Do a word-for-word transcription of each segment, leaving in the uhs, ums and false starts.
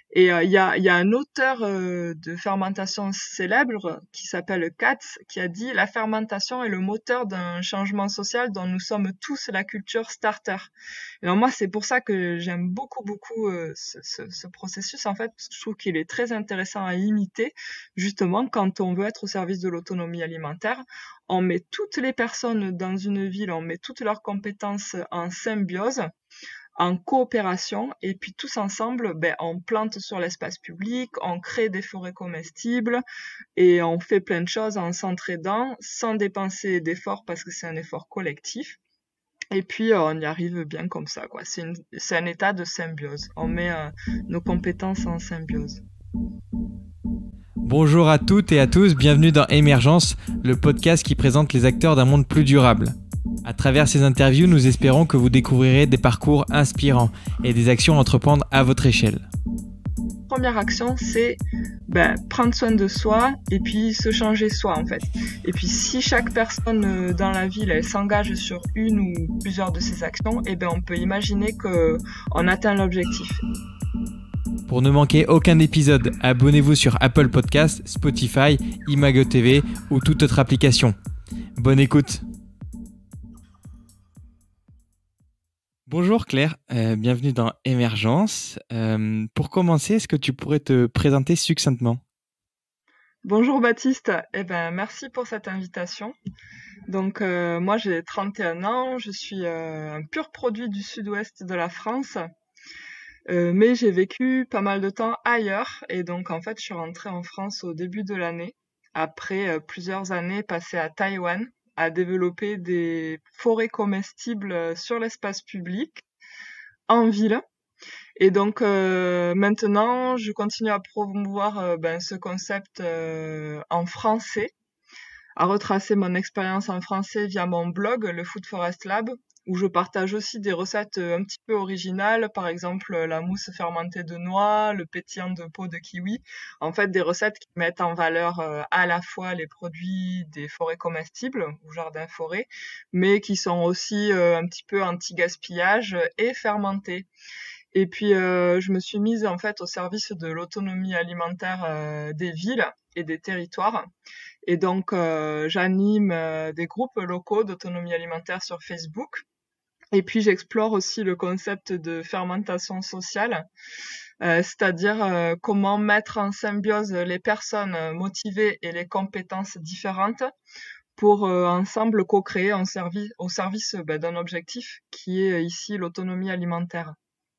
Et euh, il y a, il y a un auteur euh, de fermentation célèbre qui s'appelle Katz qui a dit: la fermentation est le moteur d'un changement social dont nous sommes tous la culture starter. Et alors moi, c'est pour ça que j'aime beaucoup, beaucoup euh, ce, ce, ce processus, en fait, parce que je trouve qu'il est très intéressant à imiter, justement, quand on veut être au service de l'autonomie alimentaire. On met toutes les personnes dans une ville, on met toutes leurs compétences en symbiose, en coopération, et puis tous ensemble, ben, on plante sur l'espace public, on crée des forêts comestibles, et on fait plein de choses en s'entraidant, sans dépenser d'efforts parce que c'est un effort collectif. Et puis euh, on y arrive bien comme ça, quoi. C'est une, c'est un état de symbiose. On met euh, nos compétences en symbiose. Bonjour à toutes et à tous, bienvenue dans Émergence, le podcast qui présente les acteurs d'un monde plus durable. À travers ces interviews, nous espérons que vous découvrirez des parcours inspirants et des actions à entreprendre à votre échelle. Première action, c'est ben, prendre soin de soi et puis se changer soi, en fait. Et puis si chaque personne dans la ville elle s'engage sur une ou plusieurs de ces actions, et ben on peut imaginer qu'on atteint l'objectif. Pour ne manquer aucun épisode, abonnez-vous sur Apple Podcasts, Spotify, Imago T V ou toute autre application. Bonne écoute. Bonjour Claire, euh, bienvenue dans Émergence. Euh, pour commencer, est-ce que tu pourrais te présenter succinctement ? Bonjour Baptiste, eh ben merci pour cette invitation. Donc euh, moi j'ai trente et un ans, je suis euh, un pur produit du sud-ouest de la France. Euh, mais j'ai vécu pas mal de temps ailleurs et donc en fait je suis rentrée en France au début de l'année après euh, plusieurs années passées à Taïwan à développer des forêts comestibles euh, sur l'espace public en ville. Et donc euh, maintenant je continue à promouvoir euh, ben, ce concept euh, en français, à retracer mon expérience en français via mon blog, le Food Forest Lab, où je partage aussi des recettes un petit peu originales, par exemple la mousse fermentée de noix, le pétillant de peau de kiwi. En fait, des recettes qui mettent en valeur euh, à la fois les produits des forêts comestibles ou jardins forêts, mais qui sont aussi euh, un petit peu anti-gaspillage et fermentés. Et puis, euh, je me suis mise en fait au service de l'autonomie alimentaire euh, des villes et des territoires. Et donc, euh, j'anime euh, des groupes locaux d'autonomie alimentaire sur Facebook. Et puis, j'explore aussi le concept de fermentation sociale, euh, c'est-à-dire euh, comment mettre en symbiose les personnes motivées et les compétences différentes pour euh, ensemble co-créer un service, au service ben, d'un objectif qui est ici l'autonomie alimentaire.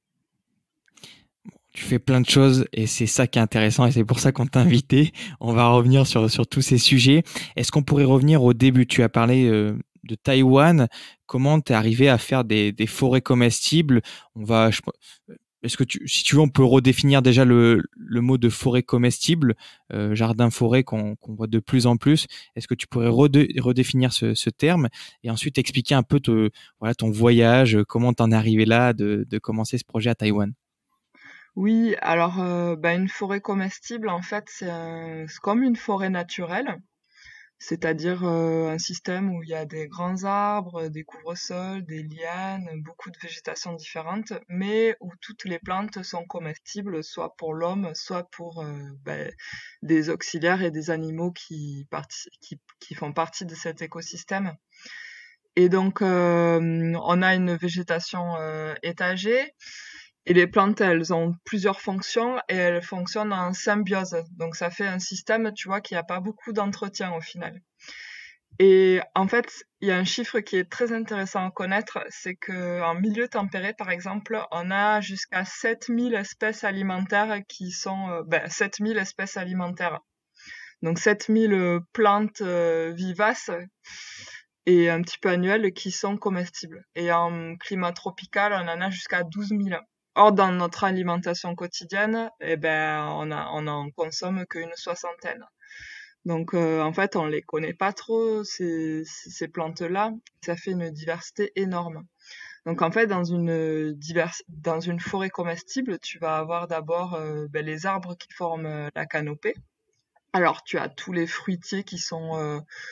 Tu fais plein de choses et c'est ça qui est intéressant et c'est pour ça qu'on t'a invité. On va revenir sur, sur tous ces sujets. Est-ce qu'on pourrait revenir au début ? Tu as parlé euh, de Taïwan. Comment tu es arrivé à faire des, des forêts comestibles ? On va, je, est-ce que tu, si tu veux, on peut redéfinir déjà le, le mot de forêt comestible, euh, jardin-forêt qu'on, qu'on voit de plus en plus. Est-ce que tu pourrais redé, redéfinir ce, ce terme et ensuite expliquer un peu te, voilà, ton voyage, comment t'en es arrivé là, de, de commencer ce projet à Taïwan ? Oui, alors euh, bah, une forêt comestible, en fait, c'est un- c'est comme une forêt naturelle, c'est-à-dire euh, un système où il y a des grands arbres, des couvre-sols, des lianes, beaucoup de végétation différente, mais où toutes les plantes sont comestibles, soit pour l'homme, soit pour euh, bah, des auxiliaires et des animaux qui, parti- qui, qui font partie de cet écosystème. Et donc, euh, on a une végétation euh, étagée. Et les plantes, elles ont plusieurs fonctions et elles fonctionnent en symbiose. Donc ça fait un système, tu vois, qui a pas beaucoup d'entretien au final. Et en fait, il y a un chiffre qui est très intéressant à connaître, c'est que en milieu tempéré, par exemple, on a jusqu'à sept mille espèces alimentaires qui sont, euh, ben, sept mille espèces alimentaires. Donc sept mille plantes euh, vivaces et un petit peu annuelles qui sont comestibles. Et en climat tropical, on en a jusqu'à douze mille. Or, dans notre alimentation quotidienne, eh ben, on, a, on en consomme qu'une soixantaine. Donc, euh, en fait, on les connaît pas trop, ces, ces plantes-là. Ça fait une diversité énorme. Donc, en fait, dans une, divers... dans une forêt comestible, tu vas avoir d'abord euh, ben, les arbres qui forment la canopée. Alors, tu as tous les fruitiers qui sont... Euh,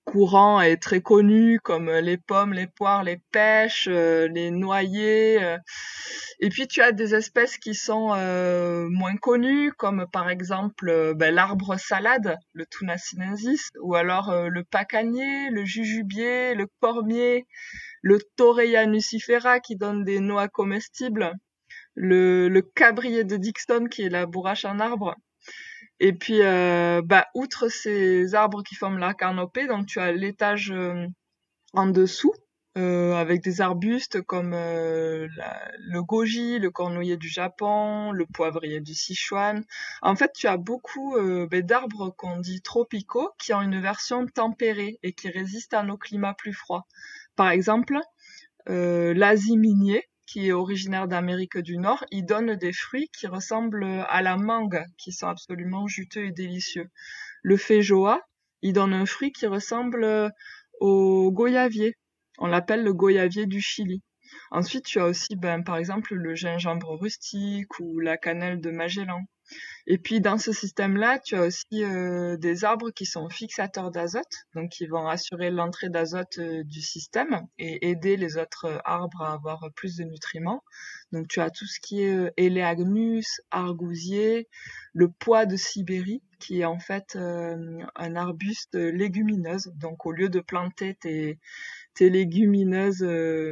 courants et très connus comme les pommes, les poires, les pêches, euh, les noyers. euh. Et puis tu as des espèces qui sont euh, moins connues comme par exemple euh, ben, l'arbre salade, le Tuna sinensis, ou alors euh, le pacanier, le jujubier, le cormier, le Torreya nucifera qui donne des noix comestibles, le, le cabrier de Dixon qui est la bourrache en arbre. Et puis, euh, bah, outre ces arbres qui forment la canopée, donc tu as l'étage euh, en dessous, euh, avec des arbustes comme euh, la- le goji, le cornouiller du Japon, le poivrier du Sichuan. En fait, tu as beaucoup euh, ben, d'arbres qu'on dit tropicaux qui ont une version tempérée et qui résistent à nos climats plus froids. Par exemple, euh, l'Asie minier, qui est originaire d'Amérique du Nord, il donne des fruits qui ressemblent à la mangue, qui sont absolument juteux et délicieux. Le feijoa, il donne un fruit qui ressemble au goyavier. On l'appelle le goyavier du Chili. Ensuite, tu as aussi, ben, par exemple, le gingembre rustique ou la cannelle de Magellan. Et puis dans ce système-là, tu as aussi euh, des arbres qui sont fixateurs d'azote, donc qui vont assurer l'entrée d'azote euh, du système et aider les autres euh, arbres à avoir plus de nutriments. Donc tu as tout ce qui est euh, Eleagnus, argousier, le pois de Sibérie, qui est en fait euh, un arbuste légumineuse. Donc au lieu de planter tes, tes légumineuses euh,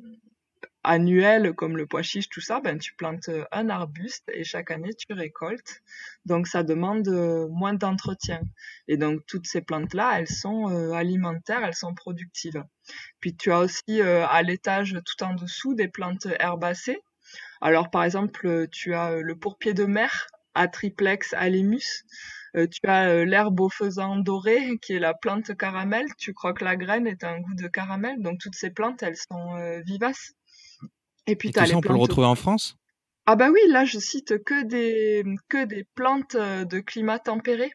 annuelles comme le pois chiche, tout ça, ben tu plantes euh, un arbuste et chaque année tu récoltes. Donc ça demande euh, moins d'entretien. Et donc toutes ces plantes-là, elles sont euh, alimentaires, elles sont productives. Puis tu as aussi euh, à l'étage tout en dessous des plantes herbacées. Alors par exemple, euh, tu as euh, le pourpier de mer, Atriplex alemus. Euh, tu as euh, l'herbe au faisan doré, qui est la plante caramel. Tu croques la graine et tu as un goût de caramel. Donc toutes ces plantes, elles sont euh, vivaces. Et puis Et tu tout as ça, les on peut le plantes. retrouver en France? Ah bah oui, là je cite que des que des plantes euh, de climat tempéré.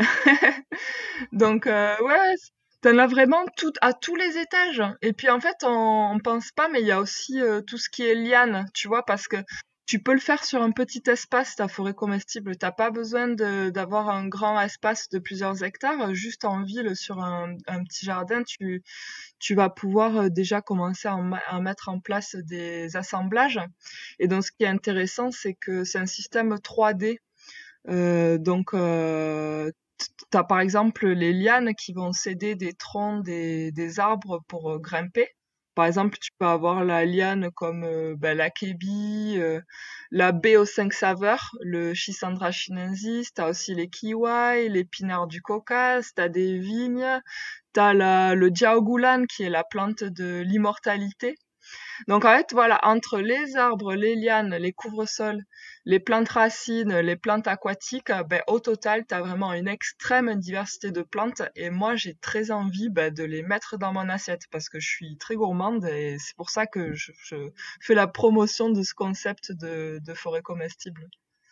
Donc euh, ouais, t'en as vraiment tout à tous les étages. Et puis en fait, on, on pense pas, mais il y a aussi euh, tout ce qui est liane, tu vois, parce que tu peux le faire sur un petit espace, ta forêt comestible. T'as pas besoin de d'avoir un grand espace de plusieurs hectares. Juste en ville, sur un, un petit jardin, tu tu vas pouvoir euh, déjà commencer à, en ma- à mettre en place des assemblages. Et donc, ce qui est intéressant, c'est que c'est un système trois D. Euh, donc, euh, tu as par exemple les lianes qui vont céder des troncs des, des arbres pour euh, grimper. Par exemple, tu peux avoir la liane comme euh, ben, la kébi, euh, la baie aux cinq saveurs, le Schisandra chinensis, t'as aussi les kiwai, l'épinard du Caucase, t'as des vignes, t'as la, le jiaogulan qui est la plante de l'immortalité. Donc en fait, voilà, entre les arbres, les lianes, les couvre-sols, les plantes racines, les plantes aquatiques, euh, ben, au total, tu as vraiment une extrême diversité de plantes et moi, j'ai très envie ben, de les mettre dans mon assiette parce que je suis très gourmande et c'est pour ça que je, je fais la promotion de ce concept de, de forêt comestible.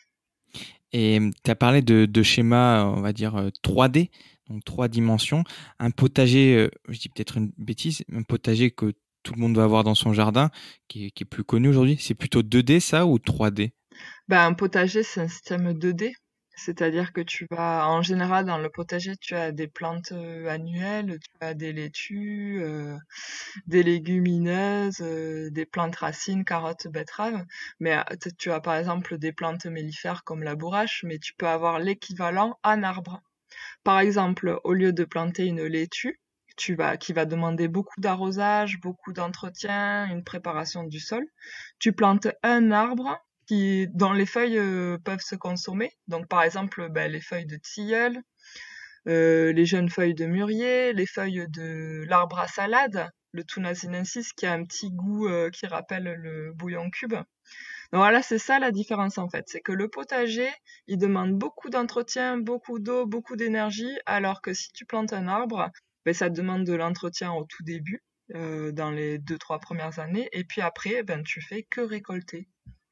Et tu as parlé de, de schéma, on va dire, euh, trois D, donc trois dimensions. Un potager, euh, je dis peut-être une bêtise, un potager que tout le monde va avoir dans son jardin, qui est, qui est plus connu aujourd'hui, c'est plutôt deux D ça ou trois D? Ben, un potager, c'est un système deux D. C'est-à-dire que tu vas, en général, dans le potager, tu as des plantes euh, annuelles, tu as des laitues, euh, des légumineuses, euh, des plantes racines, carottes, betteraves. Mais euh, t- tu as par exemple des plantes mellifères comme la bourrache, mais tu peux avoir l'équivalent en arbre. Par exemple, au lieu de planter une laitue, tu vas, qui va demander beaucoup d'arrosage, beaucoup d'entretien, une préparation du sol, tu plantes un arbre qui, dont les feuilles euh, peuvent se consommer. Donc, par exemple, ben, les feuilles de tilleul, euh, les jeunes feuilles de mûrier, les feuilles de l'arbre à salade, le Tuna sinensis, qui a un petit goût euh, qui rappelle le bouillon cube. Donc voilà, c'est ça la différence en fait. C'est que le potager, il demande beaucoup d'entretien, beaucoup d'eau, beaucoup d'énergie, alors que si tu plantes un arbre, ben, ça demande de l'entretien au tout début, euh, dans les deux, trois premières années, et puis après, ben, tu fais que récolter.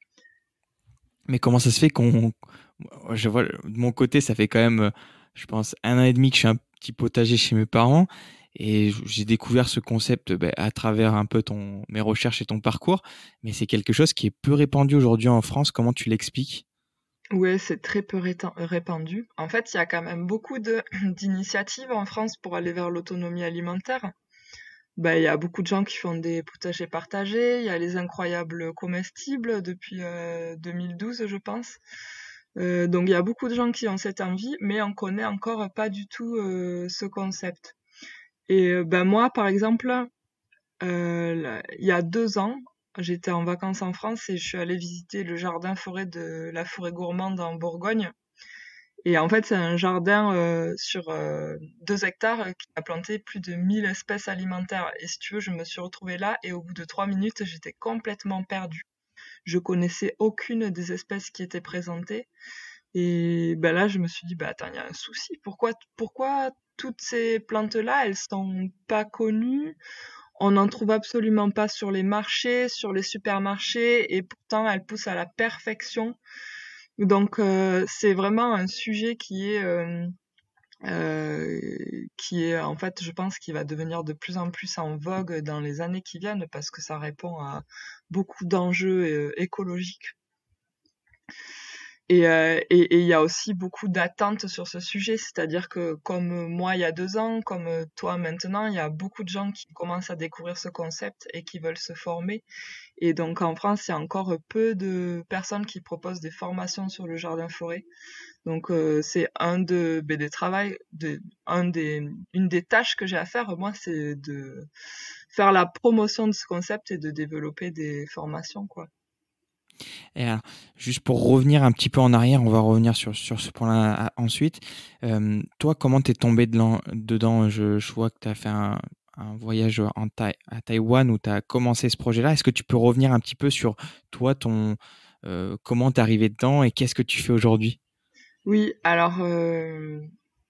Mais comment ça se fait qu'on... Je vois, de mon côté, ça fait quand même, euh, je pense, un an et demi que je suis un petit potager chez mes parents. Et j'ai découvert ce concept ben, à travers un peu ton, mes recherches et ton parcours. Mais c'est quelque chose qui est peu répandu aujourd'hui en France. Comment tu l'expliques? Ouais, c'est très peu rétan- répandu. En fait, il y a quand même beaucoup de d'initiatives en France pour aller vers l'autonomie alimentaire. Ben, il y a beaucoup de gens qui font des potagers partagés. Il y a les incroyables comestibles depuis euh, deux mille douze, je pense. Euh, donc, il y a beaucoup de gens qui ont cette envie, mais on connaît encore pas du tout euh, ce concept. Et euh, ben moi, par exemple, euh, là, il y a deux ans, j'étais en vacances en France et je suis allée visiter le jardin forêt de la Forêt Gourmande en Bourgogne. Et en fait, c'est un jardin euh, sur euh, deux hectares qui a planté plus de mille espèces alimentaires. Et si tu veux, je me suis retrouvée là et au bout de trois minutes, j'étais complètement perdue. Je connaissais aucune des espèces qui étaient présentées. Et ben là, je me suis dit, bah attends, il y a un souci. Pourquoi, pourquoi toutes ces plantes-là, elles sont pas connues? On n'en trouve absolument pas sur les marchés, sur les supermarchés, et pourtant elles poussent à la perfection. Donc euh, c'est vraiment un sujet qui est euh, euh, qui est en fait, je pense, qui va devenir de plus en plus en vogue dans les années qui viennent parce que ça répond à beaucoup d'enjeux euh, écologiques. Et euh, et et il y a aussi beaucoup d'attentes sur ce sujet, c'est-à-dire que comme moi il y a deux ans, comme toi maintenant, il y a beaucoup de gens qui commencent à découvrir ce concept et qui veulent se former. Et donc en France, il y a encore peu de personnes qui proposent des formations sur le jardin forêt. Donc euh, c'est un de ben, des travails, de, un des, une des tâches que j'ai à faire, moi, c'est de faire la promotion de ce concept et de développer des formations, quoi. Et alors, juste pour revenir un petit peu en arrière, on va revenir sur, sur ce point-là à- ensuite. Euh, toi, comment t'es tombé dedans, dedans je, je vois que tu as fait un, un voyage en Thaï- à Taïwan où tu as commencé ce projet-là. Est-ce que tu peux revenir un petit peu sur toi, ton, euh, comment t'es arrivé dedans et qu'est-ce que tu fais aujourd'hui? Oui, alors euh,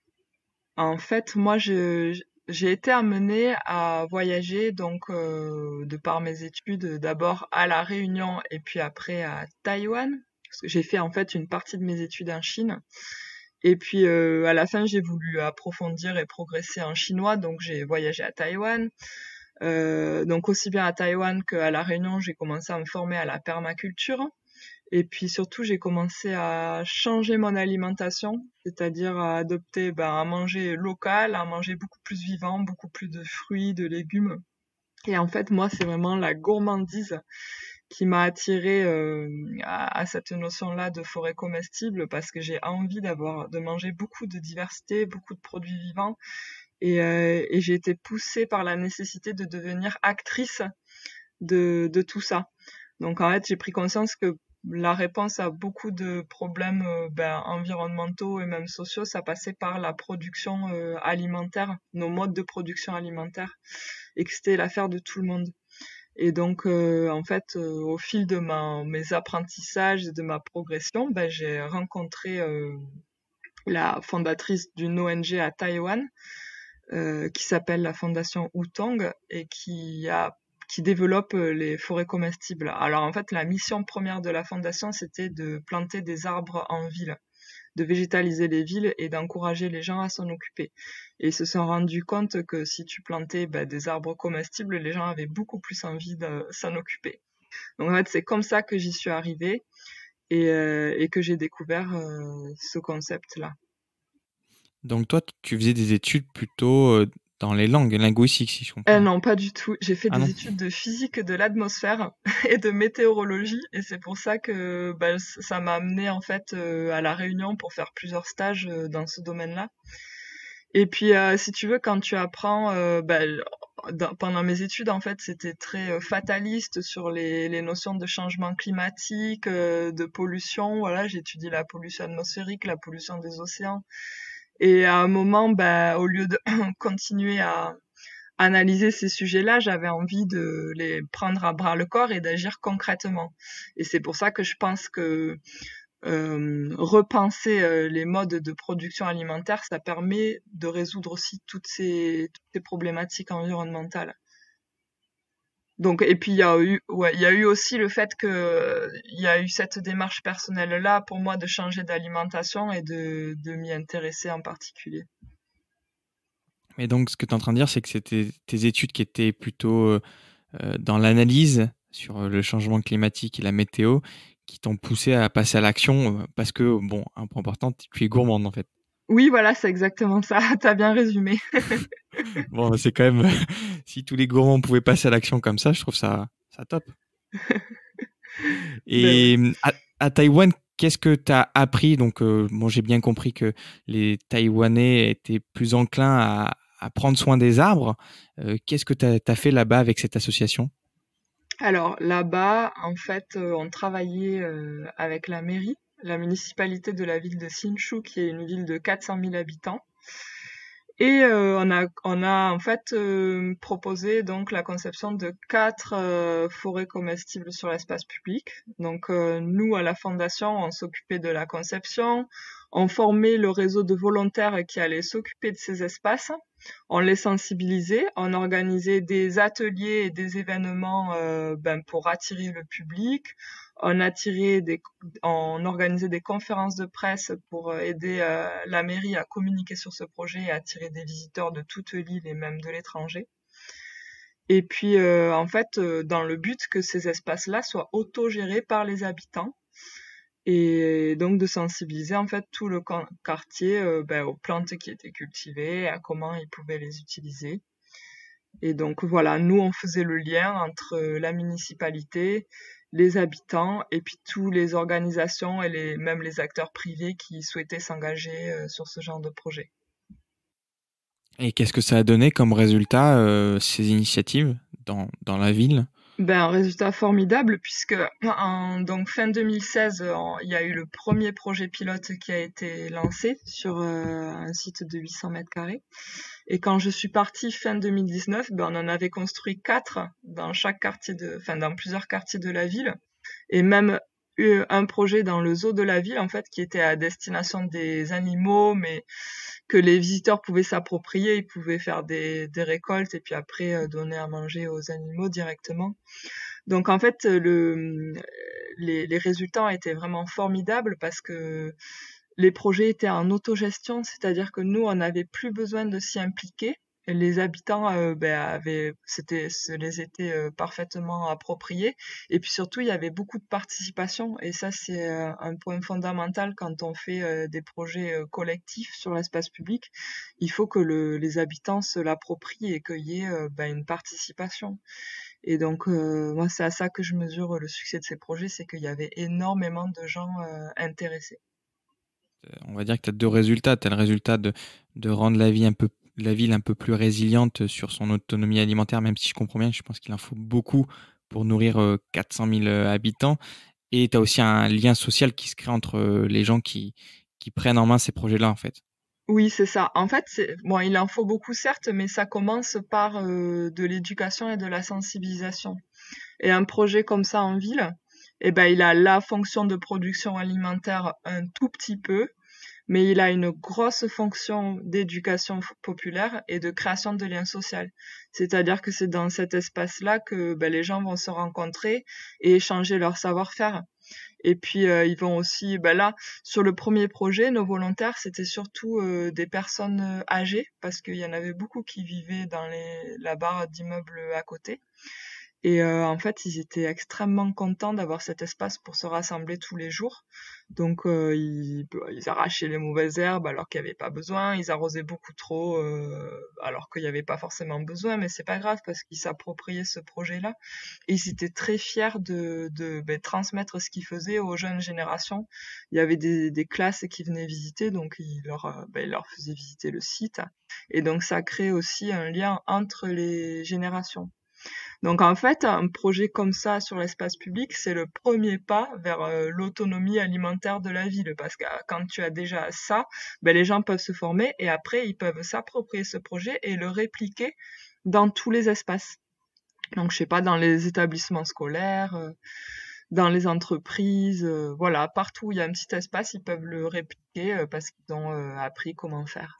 en fait, moi, je, j'ai été amenée à voyager donc euh, de par mes études, d'abord à La Réunion et puis après à Taïwan, parce que j'ai fait en fait une partie de mes études en Chine. Et puis euh, à la fin, j'ai voulu approfondir et progresser en chinois, donc j'ai voyagé à Taïwan. Euh, donc aussi bien à Taïwan qu'à La Réunion, j'ai commencé à me former à la permaculture. Et puis surtout, j'ai commencé à changer mon alimentation, c'est-à-dire à adopter, ben, à manger local, à manger beaucoup plus vivant, beaucoup plus de fruits, de légumes. Et en fait, moi, c'est vraiment la gourmandise qui m'a attirée euh, à, à cette notion-là de forêt comestible parce que j'ai envie d'avoir, de manger beaucoup de diversité, beaucoup de produits vivants. Et, euh, et j'ai été poussée par la nécessité de devenir actrice de, de tout ça. Donc en fait, j'ai pris conscience que la réponse à beaucoup de problèmes euh, ben, environnementaux et même sociaux, ça passait par la production euh, alimentaire, nos modes de production alimentaire, et que c'était l'affaire de tout le monde. Et donc, euh, en fait, euh, au fil de ma, mes apprentissages et de ma progression, ben, j'ai rencontré euh, la fondatrice d'une O N G à Taïwan, euh, qui s'appelle la Fondation Hutong et qui a qui développe euh, les forêts comestibles. Alors en fait, la mission première de la fondation, c'était de planter des arbres en ville, de végétaliser les villes et d'encourager les gens à s'en occuper. Et ils se sont rendus compte que si tu plantais bah, des arbres comestibles, les gens avaient beaucoup plus envie de s'en occuper. Donc en fait, c'est comme ça que j'y suis arrivée et, euh, et que j'ai découvert euh, ce concept-là. Donc toi, tu faisais des études plutôt euh, dans les langues linguistiques, si je comprends Euh, bien. non, pas du tout. J'ai fait Ah non? des études de physique de l'atmosphère et de météorologie, et c'est pour ça que bah, ça m'a amené en fait euh, à La Réunion pour faire plusieurs stages euh, dans ce domaine-là. Et puis, euh, si tu veux, quand tu apprends, euh, bah, dans- pendant mes études, en fait, c'était très euh, fataliste sur les, les notions de changement climatique, euh, de pollution. Voilà, j'étudie la pollution atmosphérique, la pollution des océans. Et à un moment, bah, au lieu de continuer à analyser ces sujets-là, j'avais envie de les prendre à bras le corps et d'agir concrètement. Et c'est pour ça que je pense que euh, repenser euh, les modes de production alimentaire, ça permet de résoudre aussi toutes ces, toutes ces problématiques environnementales. Donc, et puis il y a eu, ouais, il y a eu aussi le fait que il y a eu cette démarche personnelle-là pour moi de changer d'alimentation et de, de m'y intéresser en particulier. Mais donc, ce que tu es en train de dire, c'est que c'était tes études qui étaient plutôt euh, euh, dans l'analyse sur euh, le changement climatique et la météo qui t'ont poussé à passer à l'action, parce que, bon, un point important, tu es gourmande en fait. Oui, voilà, c'est exactement ça. Tu as bien résumé. Bon, c'est quand même, si tous les gourmands pouvaient passer à l'action comme ça, je trouve ça, ça top. Ben ouais. Et à, à Taïwan, qu'est-ce que tu as appris? Donc, euh, bon, j'ai bien compris que les Taïwanais étaient plus enclins à, à prendre soin des arbres. Euh, qu'est-ce que tu as fait là-bas avec cette association? Alors là-bas, en fait, euh, on travaillait euh, avec la mairie, la municipalité de la ville de Hsinchu, qui est une ville de quatre cent mille habitants. Et euh, on a, on a en fait euh, proposé donc la conception de quatre euh, forêts comestibles sur l'espace public. Donc euh, nous, à la fondation, on s'occupait de la conception, on formait le réseau de volontaires qui allaient s'occuper de ces espaces, on les sensibilisait, on organisait des ateliers et des événements euh, ben, pour attirer le public, on attirait des, on organisait des conférences de presse pour aider euh, la mairie à communiquer sur ce projet et attirer des visiteurs de toute l'île et même de l'étranger. Et puis, euh, en fait, euh, dans le but que ces espaces-là soient autogérés par les habitants et donc de sensibiliser en fait tout le quartier euh, ben, aux plantes qui étaient cultivées, à comment ils pouvaient les utiliser. Et donc voilà, nous on faisait le lien entre la municipalité, les habitants et puis toutes les organisations et les, même les acteurs privés qui souhaitaient s'engager euh, sur ce genre de projet. Et qu'est-ce que ça a donné comme résultat, euh, ces initiatives dans, dans la ville? Ben, un résultat formidable puisque en donc fin deux mille seize, en- il y a eu le premier projet pilote qui a été lancé sur euh, un site de huit cents mètres carrés. Et quand je suis partie fin deux mille dix-neuf, ben, on en avait construit quatre dans chaque quartier de, enfin, dans plusieurs quartiers de la ville. Et même eu un projet dans le zoo de la ville, en fait, qui était à destination des animaux, mais que les visiteurs pouvaient s'approprier, ils pouvaient faire des, des récoltes et puis après euh, donner à manger aux animaux directement. Donc en fait, le, les, les résultats étaient vraiment formidables parce que les projets étaient en autogestion, c'est-à-dire que nous, on n'avait plus besoin de s'y impliquer. Et les habitants euh, ben, avaient, c'était, se les étaient euh, parfaitement appropriés. Et puis surtout, il y avait beaucoup de participation. Et ça, c'est euh, un point fondamental quand on fait euh, des projets euh, collectifs sur l'espace public. Il faut que le, les habitants se l'approprient et qu'il y ait euh, ben, une participation. Et donc, euh, moi, c'est à ça que je mesure le succès de ces projets, c'est qu'il y avait énormément de gens euh, intéressés. On va dire que tu as deux résultats. Tu as le résultat de, de rendre la vie un peu, la ville un peu plus résiliente sur son autonomie alimentaire, même si je comprends bien, je pense qu'il en faut beaucoup pour nourrir euh, quatre cent mille euh, habitants. Et tu as aussi un lien social qui se crée entre euh, les gens qui, qui prennent en main ces projets-là, en fait. Oui, c'est ça. En fait, c'est bon, il en faut beaucoup certes, mais ça commence par euh, de l'éducation et de la sensibilisation. Et un projet comme ça en ville, eh ben, il a la fonction de production alimentaire un tout petit peu, mais il a une grosse fonction d'éducation f- populaire et de création de liens sociaux. C'est-à-dire que c'est dans cet espace-là que ben, les gens vont se rencontrer et échanger leur savoir-faire. Et puis euh, ils vont aussi, ben là, sur le premier projet, nos volontaires, c'était surtout euh, des personnes euh, âgées, parce qu'il y en avait beaucoup qui vivaient dans les, la barre d'immeubles à côté. Et euh, en fait, ils étaient extrêmement contents d'avoir cet espace pour se rassembler tous les jours. Donc, euh, ils, ils arrachaient les mauvaises herbes alors qu'il n'y avait pas besoin. Ils arrosaient beaucoup trop euh, alors qu'il n'y avait pas forcément besoin. Mais c'est pas grave parce qu'ils s'appropriaient ce projet-là. Et ils étaient très fiers de, de ben, transmettre ce qu'ils faisaient aux jeunes générations. Il y avait des, des classes qui venaient visiter, donc ils leur, euh, ben, ils leur faisaient visiter le site. Et donc, ça crée aussi un lien entre les générations. Donc en fait, un projet comme ça sur l'espace public, c'est le premier pas vers euh, l'autonomie alimentaire de la ville, parce que euh, quand tu as déjà ça, ben, les gens peuvent se former et après ils peuvent s'approprier ce projet et le répliquer dans tous les espaces. Donc je sais pas, dans les établissements scolaires, euh, dans les entreprises, euh, voilà, partout où il y a un petit espace, ils peuvent le répliquer euh, parce qu'ils ont euh, appris comment faire.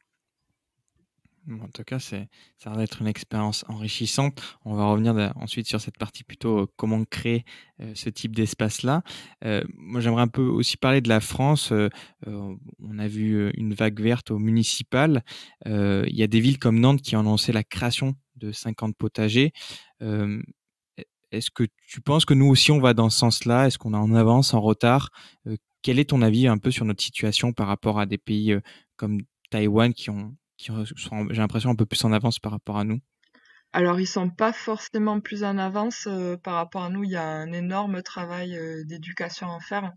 Bon, en tout cas, c'est, ça va être une expérience enrichissante. On va revenir de- ensuite sur cette partie plutôt euh, comment créer euh, ce type d'espace-là. Euh, moi, j'aimerais un peu aussi parler de la France. Euh, euh, on a vu euh, une vague verte au municipal. Euh, Il y a des villes comme Nantes qui ont annoncé la création de cinquante potagers. Euh, Est-ce que tu penses que nous aussi, on va dans ce sens-là? Est-ce qu'on est en avance, en retard? Euh, quel est ton avis un peu sur notre situation par rapport à des pays euh, comme Taïwan qui ont, qui ont- sont, j'ai l'impression, un peu plus en avance par rapport à nous? Alors ils sont pas forcément plus en avance, heu, par rapport à nous. Il y a un énorme travail, heu, d'éducation à faire.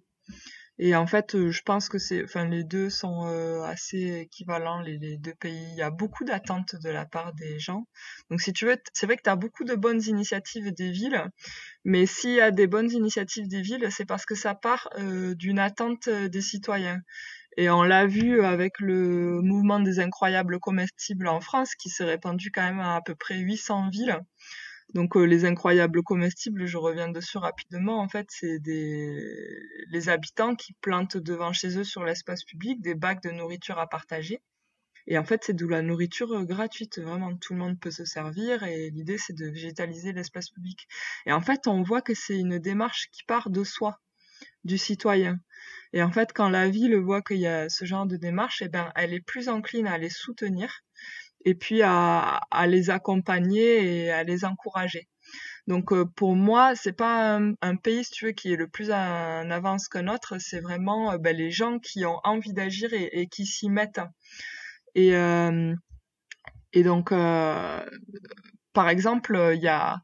Et en fait, euh, je pense que c'est, enfin, les deux sont euh, assez équivalents, les, les deux pays. Il y a beaucoup d'attentes de la part des gens. Donc, si tu veux, t- c'est vrai que tu as beaucoup de bonnes initiatives des villes, mais s'il y a des bonnes initiatives des villes, c'est parce que ça part euh, d'une attente euh, des citoyens. Et on l'a vu avec le mouvement des incroyables comestibles en France, qui s'est répandu quand même à à peu près huit cents villes. Donc euh, les incroyables comestibles, je reviens dessus rapidement, en fait, c'est des les habitants qui plantent devant chez eux sur l'espace public des bacs de nourriture à partager. Et en fait, c'est de la nourriture euh, gratuite, vraiment tout le monde peut se servir et l'idée c'est de végétaliser l'espace public. Et en fait, on voit que c'est une démarche qui part de soi, du citoyen. Et en fait, quand la ville voit qu'il y a ce genre de démarche, eh ben, elle est plus encline à les soutenir et puis à, à les accompagner et à les encourager. Donc euh, pour moi, c'est pas un, un pays, si tu veux, qui est le plus en avance qu'un autre, c'est vraiment euh, ben, les gens qui ont envie d'agir et, et qui s'y mettent. Et, euh, et donc, euh, par exemple, il y a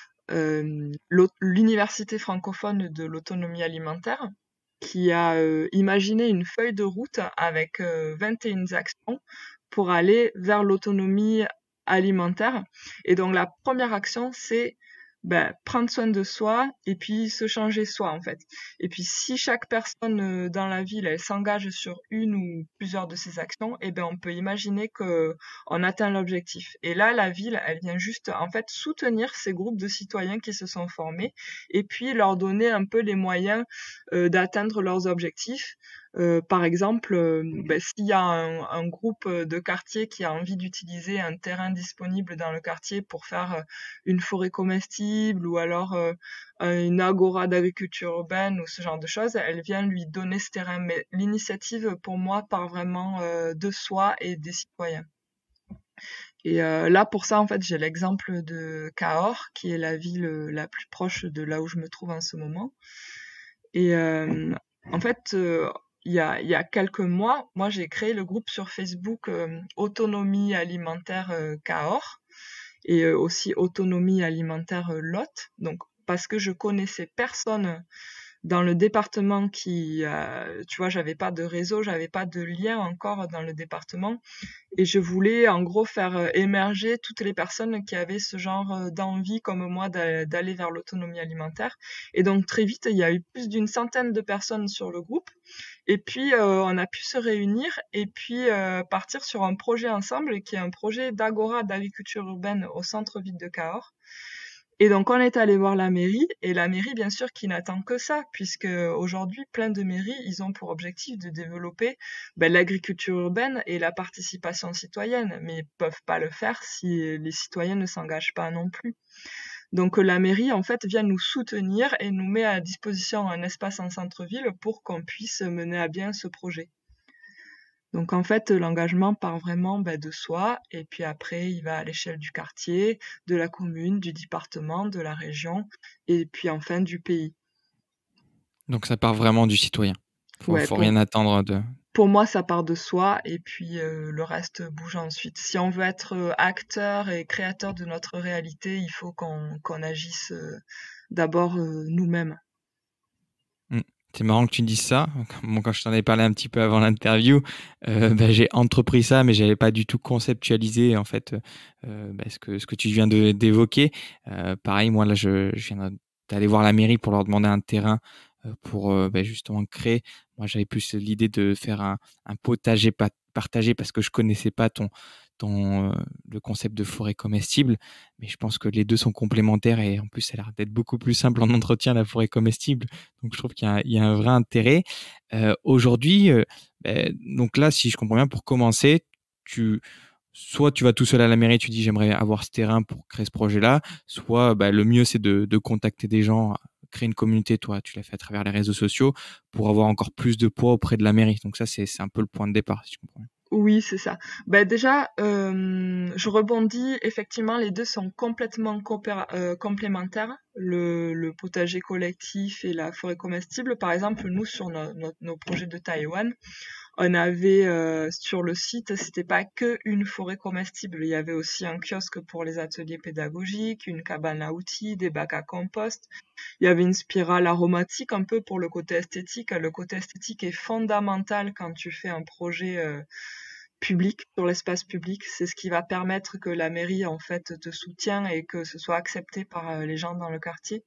euh, l'Université francophone de l'autonomie alimentaire qui a euh, imaginé une feuille de route avec euh, vingt et une actions pour aller vers l'autonomie alimentaire. Et donc la première action, c'est ben, prendre soin de soi et puis se changer soi en fait. Et puis si chaque personne euh, dans la ville elle s'engage sur une ou plusieurs de ces actions, et ben on peut imaginer que on atteint l'objectif. Et là la ville elle vient juste en fait soutenir ces groupes de citoyens qui se sont formés et puis leur donner un peu les moyens euh, d'atteindre leurs objectifs. Euh, par exemple, euh, ben, s'il y a un, un groupe de quartier qui a envie d'utiliser un terrain disponible dans le quartier pour faire euh, une forêt comestible ou alors euh, une agora d'agriculture urbaine ou ce genre de choses, elle vient lui donner ce terrain. Mais l'initiative, pour moi, part vraiment euh, de soi et des citoyens. Et euh, là, pour ça, en fait, j'ai l'exemple de Cahors, qui est la ville la plus proche de là où je me trouve en ce moment. Et euh, en fait, euh, il y a, il y a quelques mois, moi, j'ai créé le groupe sur Facebook euh, Autonomie alimentaire euh, Cahors et euh, aussi Autonomie alimentaire euh, Lot. Donc, parce que je connaissais personne dans le département qui, euh, tu vois, j'avais pas de réseau, j'avais pas de lien encore dans le département. Et je voulais en gros faire euh, émerger toutes les personnes qui avaient ce genre euh, d'envie comme moi d'a- d'aller vers l'autonomie alimentaire. Et donc très vite, il y a eu plus d'une centaine de personnes sur le groupe. Et puis euh, on a pu se réunir et puis euh, partir sur un projet ensemble qui est un projet d'agora d'agriculture urbaine au centre-ville de Cahors. Et donc on est allé voir la mairie, et la mairie bien sûr qui n'attend que ça, puisque aujourd'hui plein de mairies, ils ont pour objectif de développer ben, l'agriculture urbaine et la participation citoyenne, mais ils peuvent pas le faire si les citoyens ne s'engagent pas non plus. Donc la mairie en fait vient nous soutenir et nous met à disposition un espace en centre-ville pour qu'on puisse mener à bien ce projet. Donc en fait, l'engagement part vraiment ben, de soi, et puis après, il va à l'échelle du quartier, de la commune, du département, de la région, et puis enfin du pays. Donc ça part vraiment du citoyen. Faut, Ouais, faut pour, rien attendre de. pour moi, ça part de soi, et puis euh, le reste bouge ensuite. Si on veut être euh, acteur et créateur de notre réalité, il faut qu'on qu'on agisse euh, d'abord euh, nous-mêmes. Mm. C'est marrant que tu dises ça. Bon, quand je t'en ai parlé un petit peu avant l'interview, euh, bah, j'ai entrepris ça, mais j'avais pas du tout conceptualisé en fait euh, bah, ce que ce que tu viens de d'évoquer. Euh, pareil, moi là, je, je viens d'aller voir la mairie pour leur demander un terrain euh, pour euh, bah, justement créer. Moi, j'avais plus l'idée de faire un, un potager pa- partagé parce que je connaissais pas ton ton euh, le concept de forêt comestible, mais je pense que les deux sont complémentaires et en plus, ça a l'air d'être beaucoup plus simple en entretien la forêt comestible. Donc, je trouve qu'il y a, il y a un vrai intérêt. Euh, aujourd'hui, euh, ben, donc là, si je comprends bien, pour commencer, tu, soit tu vas tout seul à la mairie, tu dis j'aimerais avoir ce terrain pour créer ce projet-là, soit ben, le mieux c'est de, de contacter des gens, créer une communauté, toi, tu l'as fait à travers les réseaux sociaux, pour avoir encore plus de poids auprès de la mairie. Donc ça, c'est, c'est un peu le point de départ, si je comprends bien. Oui, c'est ça. Ben déjà, euh, je rebondis. Effectivement, les deux sont complètement coopéra- euh, complémentaires. Le, le potager collectif et la forêt comestible. Par exemple, nous, sur no- no- nos projets de Taïwan, on avait euh, sur le site, c'était pas que une forêt comestible. Il y avait aussi un kiosque pour les ateliers pédagogiques, une cabane à outils, des bacs à compost. Il y avait une spirale aromatique un peu pour le côté esthétique. Le côté esthétique est fondamental quand tu fais un projet euh, public sur l'espace public. C'est ce qui va permettre que la mairie en fait te soutienne et que ce soit accepté par euh, les gens dans le quartier.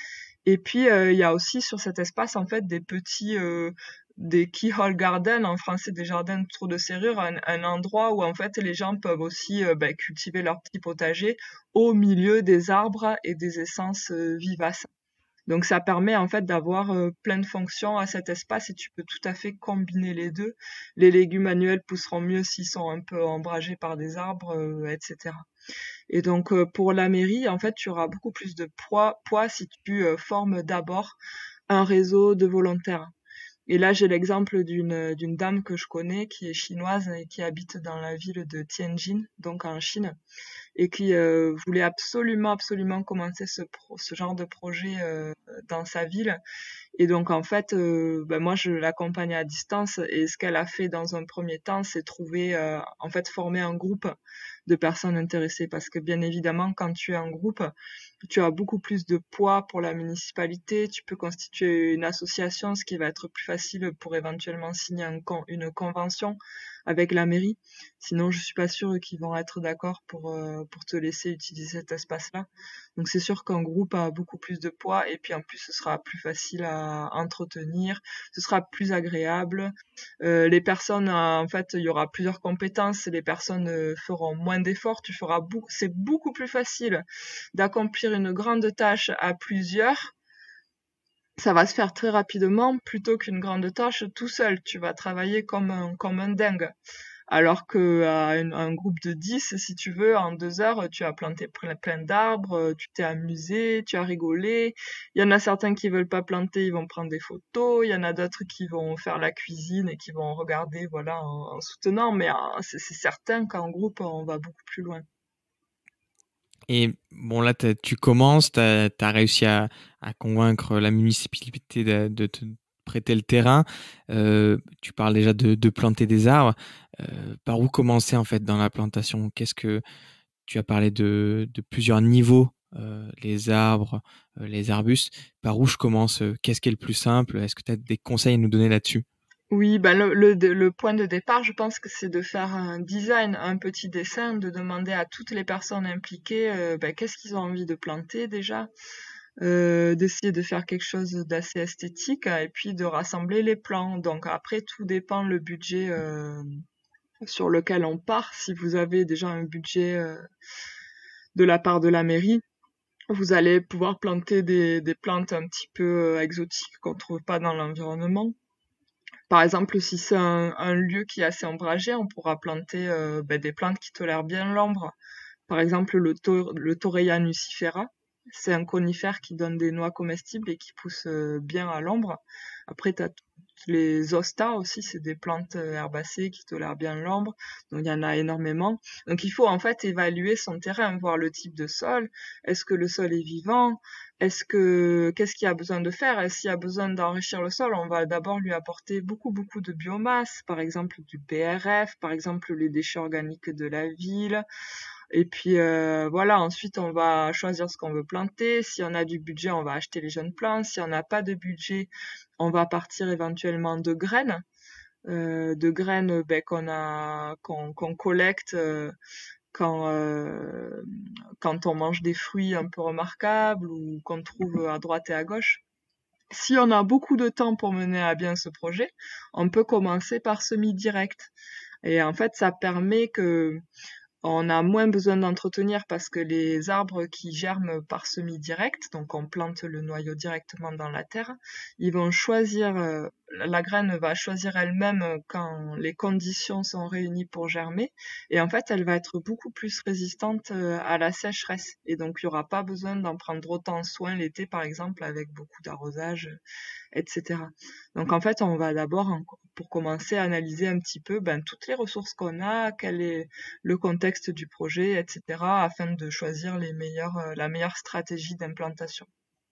Et puis euh, il y a aussi sur cet espace en fait des petits euh, des keyhole gardens, en français des jardins de trous de serrure, un, un endroit où en fait les gens peuvent aussi euh, ben, cultiver leur petit potager au milieu des arbres et des essences euh, vivaces. Donc ça permet en fait d'avoir euh, plein de fonctions à cet espace et tu peux tout à fait combiner les deux. Les légumes annuels pousseront mieux s'ils sont un peu ombragés par des arbres, euh, et cetera. Et donc euh, pour la mairie, en fait, tu auras beaucoup plus de poids, poids si tu euh, formes d'abord un réseau de volontaires. Et là, j'ai l'exemple d'une d'une dame que je connais qui est chinoise et qui habite dans la ville de Tianjin, donc en Chine, et qui euh, voulait absolument, absolument commencer ce, pro- ce genre de projet euh, dans sa ville. Et donc, en fait, euh, ben, moi, je l'accompagne à distance et ce qu'elle a fait dans un premier temps, c'est trouver, euh, en fait, former un groupe de personnes intéressées. Parce que, bien évidemment, quand tu es un groupe, tu as beaucoup plus de poids pour la municipalité. Tu peux constituer une association, ce qui va être plus facile pour éventuellement signer un con- une convention avec la mairie. Sinon, je suis pas sûre qu'ils vont être d'accord pour euh, pour te laisser utiliser cet espace-là. Donc, c'est sûr qu'un groupe a beaucoup plus de poids et puis en plus, ce sera plus facile à entretenir, ce sera plus agréable. Euh, les personnes, euh, en fait, il y aura plusieurs compétences. Les personnes euh, feront moins d'efforts. Tu feras beaucoup. C'est beaucoup plus facile d'accomplir une grande tâche à plusieurs. Ça va se faire très rapidement plutôt qu'une grande tâche tout seul. Tu vas travailler comme un, comme un dingue. Alors que à un, un groupe de dix, si tu veux, en deux heures, tu as planté plein, plein d'arbres, tu t'es amusé, tu as rigolé. Il y en a certains qui veulent pas planter, ils vont prendre des photos. Il y en a d'autres qui vont faire la cuisine et qui vont regarder, voilà, en, en soutenant. Mais euh, c'est c'est certain qu'en groupe, on va beaucoup plus loin. Et bon, là, t'as- tu commences, tu as réussi à, à convaincre la municipalité de, de te prêter le terrain. Euh, tu parles déjà de, de planter des arbres. Euh, par où commencer en fait dans la plantation? Qu'est-ce que tu as parlé de, de plusieurs niveaux, euh, les arbres, euh, les arbustes. Par où je commence? euh, Qu'est-ce qui est le plus simple? Est-ce que tu as des conseils à nous donner là-dessus? Oui, ben le, le, le point de départ, je pense que c'est de faire un design, un petit dessin, de demander à toutes les personnes impliquées euh, ben, qu'est-ce qu'ils ont envie de planter déjà, euh, d'essayer de faire quelque chose d'assez esthétique et puis de rassembler les plans. Donc après, tout dépend le budget euh, sur lequel on part. Si vous avez déjà un budget euh, de la part de la mairie, vous allez pouvoir planter des, des plantes un petit peu euh, exotiques qu'on trouve pas dans l'environnement. Par exemple, si c'est un, un lieu qui est assez ombragé, on pourra planter euh, ben, des plantes qui tolèrent bien l'ombre. Par exemple, le, to- le Torreya nucifera, c'est un conifère qui donne des noix comestibles et qui pousse euh, bien à l'ombre. Après, tu as les hostas aussi, c'est des plantes euh, herbacées qui tolèrent bien l'ombre. Donc, il y en a énormément. Donc, il faut en fait évaluer son terrain, voir le type de sol. Est-ce que le sol est vivant? Est-ce que qu'est-ce qu'il y a besoin de faire? Et s'il y a besoin d'enrichir le sol, on va d'abord lui apporter beaucoup, beaucoup de biomasse, par exemple du P R F, par exemple les déchets organiques de la ville. Et puis euh, voilà, ensuite on va choisir ce qu'on veut planter. Si on a du budget, on va acheter les jeunes plants. Si on n'a pas de budget, on va partir éventuellement de graines, euh, de graines ben, qu'on a qu'on qu'on collecte euh, quand euh, quand on mange des fruits un peu remarquables ou qu'on trouve à droite et à gauche. Si on a beaucoup de temps pour mener à bien ce projet, on peut commencer par semis direct. Et en fait, ça permet que on a moins besoin d'entretenir parce que les arbres qui germent par semis direct, donc on plante le noyau directement dans la terre, ils vont choisir euh, la graine va choisir elle-même quand les conditions sont réunies pour germer. Et en fait, elle va être beaucoup plus résistante à la sécheresse. Et donc, il n'y aura pas besoin d'en prendre autant soin l'été, par exemple, avec beaucoup d'arrosage, et cetera. Donc, en fait, on va d'abord, pour commencer, analyser un petit peu ben, toutes les ressources qu'on a, quel est le contexte du projet, et cetera, afin de choisir les meilleures, la meilleure stratégie d'implantation.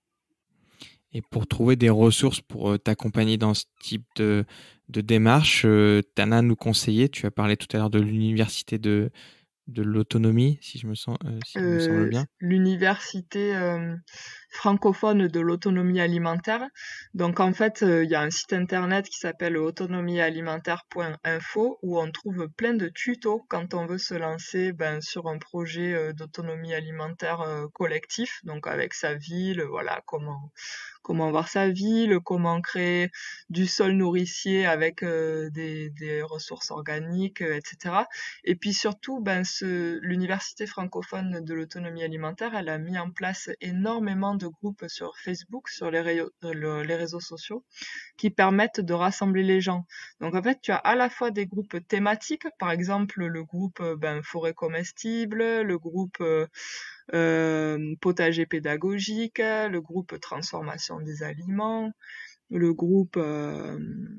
Et pour trouver des ressources pour euh, t'accompagner dans ce type de, de démarche, euh, tu en as à nous conseiller. Tu as parlé tout à l'heure de l'université de, de l'autonomie, si je me sens, euh, si il me semble Euh, bien. L'université euh, francophone de l'autonomie alimentaire. Donc en fait, euh, il y a un site internet qui s'appelle autonomiealimentaire point info où on trouve plein de tutos quand on veut se lancer ben, sur un projet euh, d'autonomie alimentaire euh, collectif, donc avec sa ville, voilà, comment comment voir sa ville, comment créer du sol nourricier avec euh, des, des ressources organiques, euh, et cetera. Et puis surtout, ben, ce, l'université francophone de l'autonomie alimentaire, elle a mis en place énormément de groupes sur Facebook, sur les, réseaux, le, les réseaux sociaux, qui permettent de rassembler les gens. Donc en fait, tu as à la fois des groupes thématiques, par exemple le groupe ben, forêt comestible, le groupe euh, euh, potager pédagogique, le groupe transformation des aliments, le groupe euh,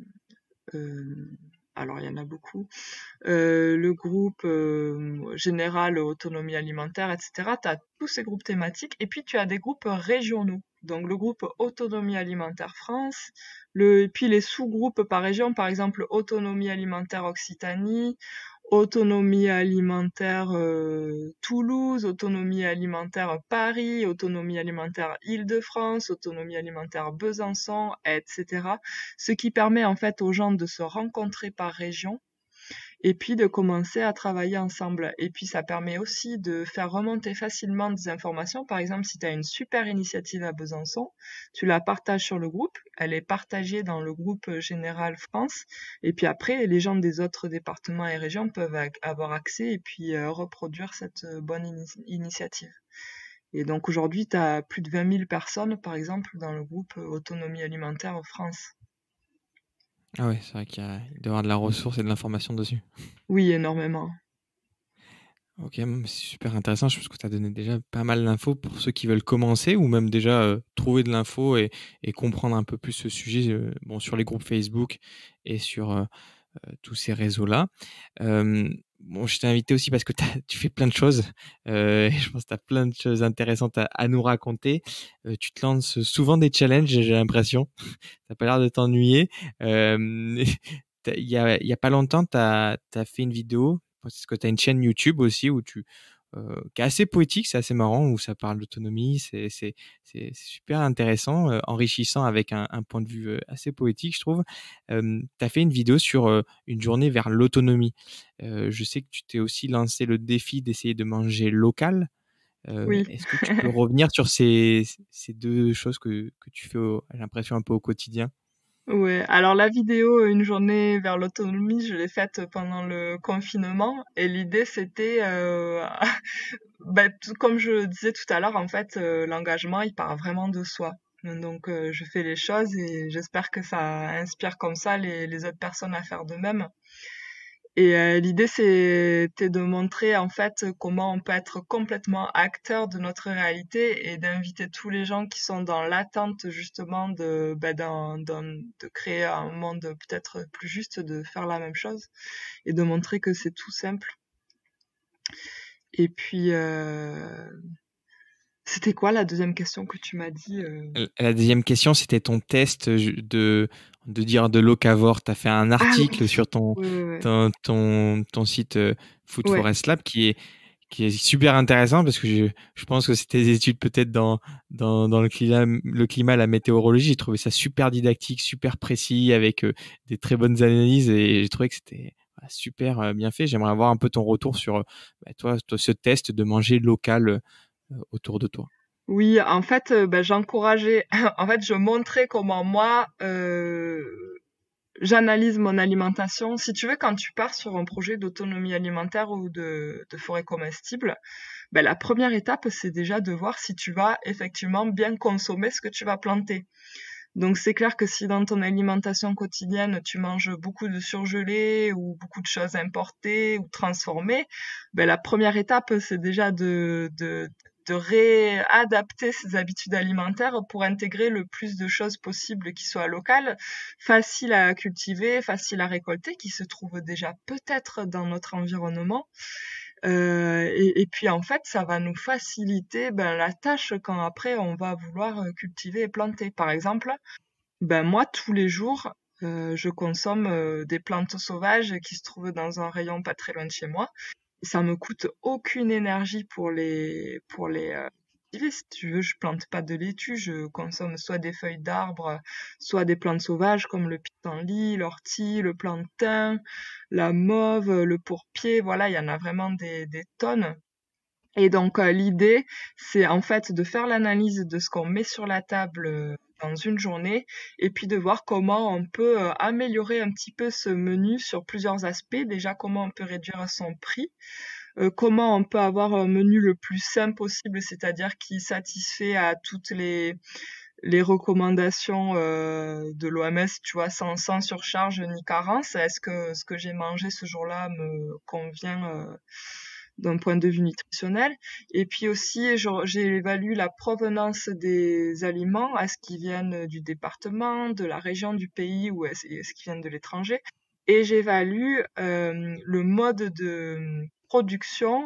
euh, alors il y en a beaucoup, euh, le groupe euh, général autonomie alimentaire, et cetera. Tu as tous ces groupes thématiques et puis tu as des groupes régionaux. Donc le groupe autonomie alimentaire France, le, et puis les sous-groupes par région, par exemple autonomie alimentaire Occitanie, autonomie alimentaire euh, Toulouse, autonomie alimentaire Paris, autonomie alimentaire Île-de-France, autonomie alimentaire Besançon, et cetera. Ce qui permet en fait aux gens de se rencontrer par région et puis de commencer à travailler ensemble. Et puis ça permet aussi de faire remonter facilement des informations. Par exemple, si tu as une super initiative à Besançon, tu la partages sur le groupe, elle est partagée dans le groupe général France, et puis après, les gens des autres départements et régions peuvent avoir accès et puis euh, reproduire cette bonne ini- initiative. Et donc aujourd'hui, tu as plus de vingt mille personnes, par exemple, dans le groupe Autonomie alimentaire France. Ah ouais, c'est vrai qu'il y a, il doit y avoir de la ressource et de l'information dessus. Oui, énormément. Ok, c'est super intéressant. Je pense que tu as donné déjà pas mal d'infos pour ceux qui veulent commencer ou même déjà euh, trouver de l'info et, et comprendre un peu plus ce sujet euh, bon, sur les groupes Facebook et sur euh, euh, tous ces réseaux-là. Euh, bon, je t'ai invité aussi parce que t'as- tu fais plein de choses euh, et je pense que tu as plein de choses intéressantes à, à nous raconter. Euh, tu te lances souvent des challenges, j'ai l'impression. T'as pas l'air de t'ennuyer. Euh, t'as- Il y a, il y a pas longtemps, tu as fait une vidéo, parce que tu as une chaîne YouTube aussi où tu, euh, qui est assez poétique, c'est assez marrant, où ça parle d'autonomie, c'est c'est- c'est- c'est super intéressant, euh, enrichissant avec un, un point de vue euh, assez poétique, je trouve. Euh, tu as fait une vidéo sur euh, une journée vers l'autonomie. Euh, je sais que tu t'es aussi lancé le défi d'essayer de manger local. Euh, Oui. est-ce que tu peux revenir sur ces, ces deux choses que, que tu fais, au- j'ai l'impression, un peu au quotidien? Ouais, alors la vidéo Une journée vers l'autonomie, je l'ai faite pendant le confinement et l'idée c'était, euh, bah, tout comme je disais tout à l'heure, en fait, euh, l'engagement il part vraiment de soi. Donc euh, je fais les choses et j'espère que ça inspire comme ça les, les autres personnes à faire de même. Et euh, l'idée, c'était de montrer en fait comment on peut être complètement acteur de notre réalité et d'inviter tous les gens qui sont dans l'attente justement de, ben, d'un- d'un- de créer un monde peut-être plus juste, de faire la même chose et de montrer que c'est tout simple. Et puis, euh, c'était quoi la deuxième question que tu m'as dit euh La deuxième question, c'était ton test de, de dire de locavore. Tu as fait un Ah article oui, sur ton, ouais, ouais, ouais. ton, ton, ton site euh, Food Ouais. Forest Lab qui est, qui est super intéressant parce que je, je pense que c'était des études peut-être dans, dans, dans le climat, le climat, la météorologie. J'ai trouvé ça super didactique, super précis avec euh, des très bonnes analyses et j'ai trouvé que c'était voilà, super euh, bien fait. J'aimerais avoir un peu ton retour sur euh, bah, toi, toi, ce test de manger local euh, autour de toi. Oui, en fait, euh, ben, j'encourageais, en fait, je montrais comment moi, euh, j'analyse mon alimentation. Si tu veux, quand tu pars sur un projet d'autonomie alimentaire ou de, de forêt comestible, ben, la première étape, c'est déjà de voir si tu vas effectivement bien consommer ce que tu vas planter. Donc c'est clair que si dans ton alimentation quotidienne, tu manges beaucoup de surgelés ou beaucoup de choses importées ou transformées, ben la première étape, c'est déjà de, de, de réadapter ses habitudes alimentaires pour intégrer le plus de choses possibles qui soient locales, faciles à cultiver, faciles à récolter, qui se trouvent déjà peut-être dans notre environnement. Euh, et, et puis en fait, ça va nous faciliter ben, la tâche quand après on va vouloir euh, cultiver et planter. Par exemple, ben moi tous les jours, euh, je consomme euh, des plantes sauvages qui se trouvent dans un rayon pas très loin de chez moi. Ça me coûte aucune énergie pour les pour les euh, cultiver. Si tu veux, je plante pas de laitue, je consomme soit des feuilles d'arbres, soit des plantes sauvages comme le pissenlit, l'ortie, le plantain, la mauve, le pourpier. Voilà, il y en a vraiment des, des tonnes. Et donc euh, l'idée, c'est en fait de faire l'analyse de ce qu'on met sur la table euh, dans une journée et puis de voir comment on peut euh, améliorer un petit peu ce menu sur plusieurs aspects. Déjà, comment on peut réduire son prix, euh, comment on peut avoir un menu le plus simple possible, c'est-à-dire qui satisfait à toutes les les recommandations euh, de l'O M S, tu vois, sans, sans surcharge ni carence. Est-ce que ce que j'ai mangé ce jour-là me convient euh, d'un point de vue nutritionnel? Et puis aussi, j'évalue la provenance des aliments. Est-ce qu'ils viennent du département, de la région, du pays, ou est-ce, est-ce qu'ils viennent de l'étranger? Et j'évalue euh, le mode de production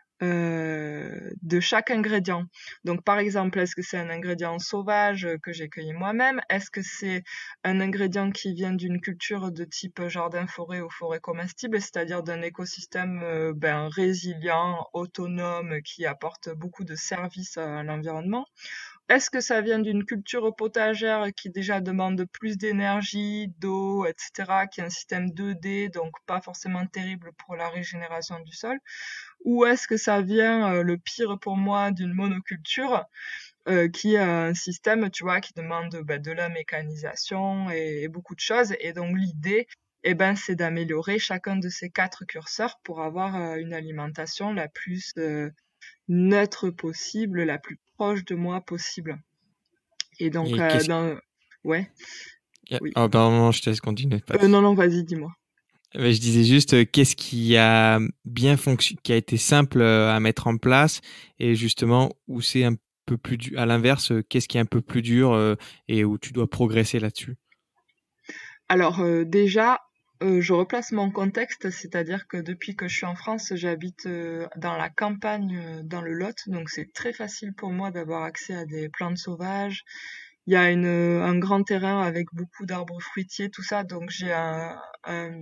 euh, de chaque ingrédient. Donc, par exemple, est-ce que c'est un ingrédient sauvage que j'ai cueilli moi-même? Est-ce que c'est un ingrédient qui vient d'une culture de type jardin-forêt ou forêt comestible, c'est-à-dire d'un écosystème euh, ben, résilient, autonome, qui apporte beaucoup de services à l'environnement? Est-ce que ça vient d'une culture potagère qui déjà demande plus d'énergie, d'eau, et cetera, qui est un système deux D, donc pas forcément terrible pour la régénération du sol? Ou est-ce que ça vient, euh, le pire pour moi, d'une monoculture, euh, qui est un système, tu vois, qui demande bah, de la mécanisation et, et beaucoup de choses. Et donc l'idée, eh ben, c'est d'améliorer chacun de ces quatre curseurs pour avoir euh, une alimentation la plus euh, neutre possible, la plus proche de moi possible. Et donc, Et euh, qu'est-ce dans... ouais, qui... oui. Oh, pardon, non, je te laisse continuer. Pas de Euh, non, souci. non, vas-y, dis-moi. Euh, Je disais juste, euh, qu'est-ce qui a bien fonctionné, qui a été simple euh, à mettre en place, et justement où c'est un peu plus dur. À l'inverse, euh, qu'est-ce qui est un peu plus dur euh, et où tu dois progresser là-dessus. Alors euh, déjà, euh, je replace mon contexte, c'est-à-dire que depuis que je suis en France, j'habite euh, dans la campagne, euh, dans le Lot, donc c'est très facile pour moi d'avoir accès à des plantes sauvages. Il y a une, euh, un grand terrain avec beaucoup d'arbres fruitiers, tout ça, donc j'ai un, un,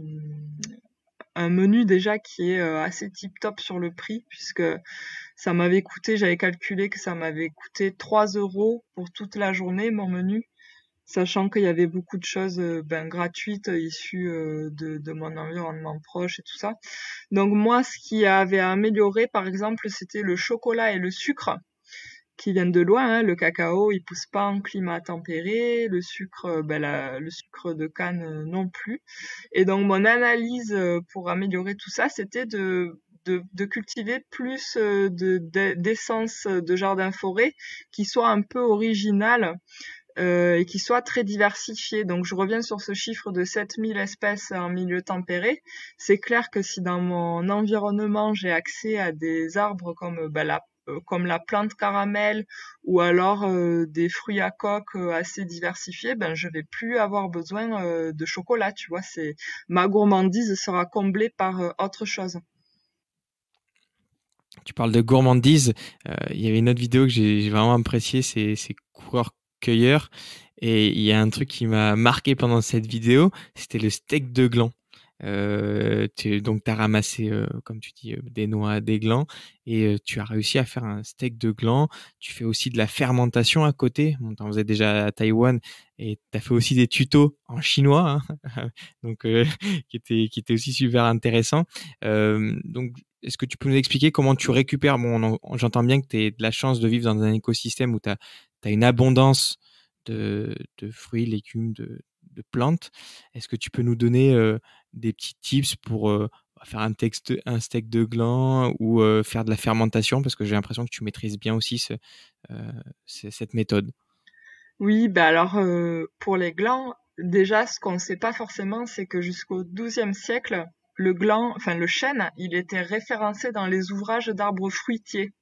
un menu déjà qui est euh, assez tip-top sur le prix, puisque ça m'avait coûté, j'avais calculé que ça m'avait coûté trois euros pour toute la journée, mon menu, sachant qu'il y avait beaucoup de choses euh, ben, gratuites euh, issues euh, de, de mon environnement proche et tout ça. Donc moi, ce qui avait amélioré, par exemple, c'était le chocolat et le sucre qui viennent de loin. Hein. Le cacao, il pousse pas en climat tempéré. Le sucre, euh, ben, la- le sucre de canne euh, non plus. Et donc mon analyse euh, pour améliorer tout ça, c'était de de, de cultiver plus euh, de de- d'essence de jardin-forêt qui soit un peu originale euh, et qui soit très diversifié. Donc je reviens sur ce chiffre de sept mille espèces en milieu tempéré. C'est clair que si dans mon environnement j'ai accès à des arbres comme bah, la euh, comme la plante caramel ou alors euh, des fruits à coque euh, assez diversifiés, ben je vais plus avoir besoin euh, de chocolat, tu vois, c'est ma gourmandise sera comblée par euh, autre chose. Tu parles de gourmandise. Euh, il y avait une autre vidéo que j'ai j'ai vraiment appréciée, c'est c'est coureur-cueilleur. Et il y a un truc qui m'a marqué pendant cette vidéo, c'était le steak de gland. Euh, tu, donc, tu as ramassé, euh, comme tu dis, euh, des noix, des glands, et euh, tu as réussi à faire un steak de gland. Tu fais aussi de la fermentation à côté. Bon, tu en faisais déjà à Taïwan, et tu as fait aussi des tutos en chinois, hein, donc, euh, qui étaient, qui étaient aussi super intéressants. Euh, donc, est-ce que tu peux nous expliquer comment tu récupères? Bon, on- j'entends bien que tu as de la chance de vivre dans un écosystème où tu as une abondance de, de fruits, légumes, de, de plantes. Est-ce que tu peux nous donner euh, des petits tips pour euh, faire un, texte, un steak de gland ou euh, faire de la fermentation? Parce que j'ai l'impression que tu maîtrises bien aussi ce, euh, ce- cette méthode. Oui, bah alors euh, pour les glands, déjà ce qu'on ne sait pas forcément, c'est que jusqu'au douzième siècle, le gland, enfin le chêne, il était référencé dans les ouvrages d'arbres fruitiers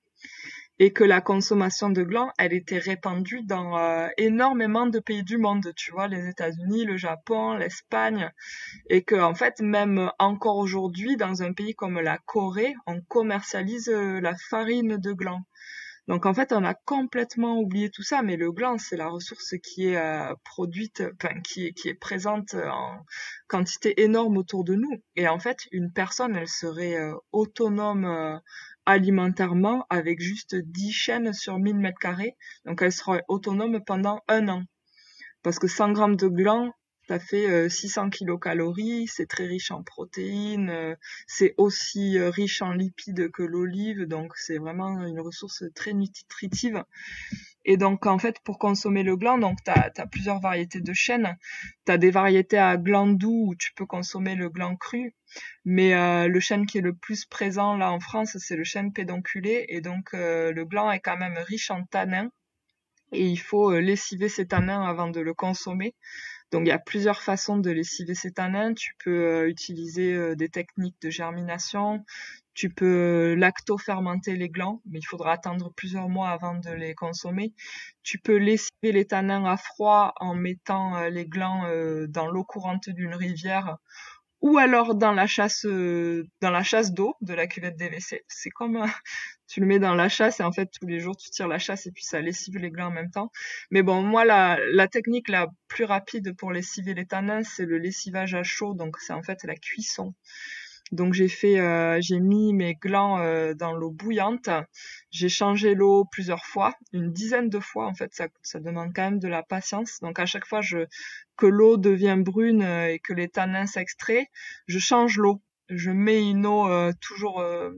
et que la consommation de gland, elle était répandue dans euh, énormément de pays du monde, tu vois, les États-Unis, le Japon, l'Espagne, et que en fait même encore aujourd'hui, dans un pays comme la Corée, on commercialise euh, la farine de gland. Donc en fait, on a complètement oublié tout ça, mais le gland, c'est la ressource qui est euh, produite, enfin qui est, qui est présente en quantité énorme autour de nous. Et en fait, une personne, elle serait euh, autonome euh, alimentairement avec juste dix chênes sur mille mètres carrés. Donc elle serait autonome pendant un an. Parce que cent grammes de gland, ça fait euh, six cents kilocalories, c'est très riche en protéines, euh, c'est aussi euh, riche en lipides que l'olive, donc c'est vraiment une ressource très nutritive. Et donc en fait, pour consommer le gland, donc t'as as plusieurs variétés de chênes. T'as des variétés à gland doux où tu peux consommer le gland cru, mais euh, le chêne qui est le plus présent là en France, c'est le chêne pédonculé, et donc euh, le gland est quand même riche en tanins. Et il faut euh, lessiver ces tanins avant de le consommer. Donc il y a plusieurs façons de lessiver ces tanins. Tu peux euh, utiliser euh, des techniques de germination, tu peux euh, lacto-fermenter les glands, mais il faudra attendre plusieurs mois avant de les consommer. Tu peux lessiver les tanins à froid en mettant euh, les glands euh, dans l'eau courante d'une rivière ou alors dans la chasse euh, dans la chasse d'eau de la cuvette des W C. C'est comme un- tu le mets dans la chasse et en fait tous les jours tu tires la chasse et puis ça lessive les glands en même temps. Mais bon, moi la la technique la plus rapide pour lessiver les tanins, c'est le lessivage à chaud, donc c'est en fait la cuisson. Donc j'ai fait, euh, j'ai mis mes glands euh, dans l'eau bouillante. J'ai changé l'eau plusieurs fois, une dizaine de fois en fait. Ça, ça demande quand même de la patience. Donc à chaque fois je, que l'eau devient brune euh, et que les tanins s'extraient, je change l'eau. Je mets une eau euh, toujours euh,